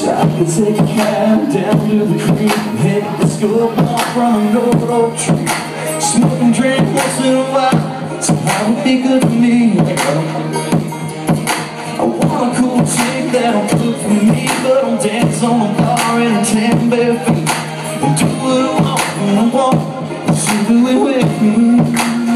I could take a cab down to the creek and hit the school ball from an old tree. Smoke and drink once in a while, so that would be good for me. I want a cool chick that'll cook for me, but I'll dance on the bar in her tan bare feet and do what I want when I want. She'll do it with me.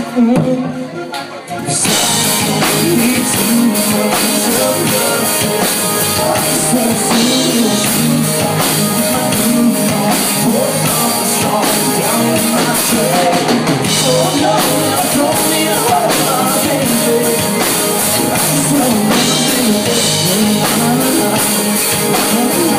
'Cause I need too much of love. I just wanna see you shoes with my groove on. Pour off the straw down in my tray. Oh no, I don't need a whole lot of baby. I just wanna live in the day. I just wanna live in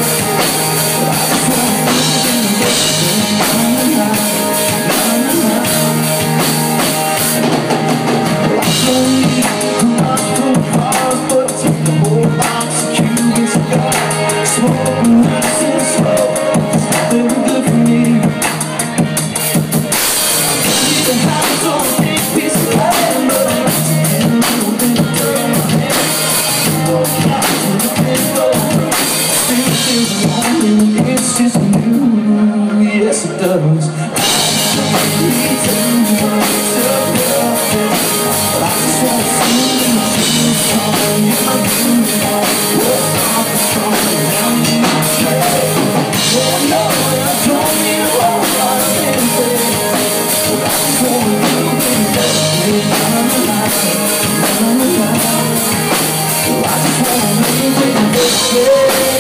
it's just you, yes it does. I need too much of love. I just wanna see you come in my room, walk off the strong down in my tray. Oh no, I don't need a whole lot of anything, but I just wanna live in the day. I just wanna live in the day.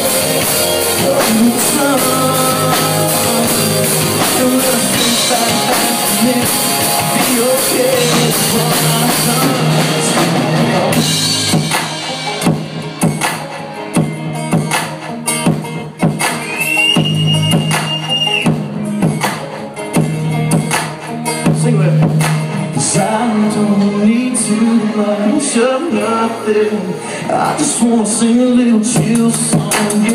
Sing with me. 'Cause I don't need too much of nothing. I just wanna sing a little chill song.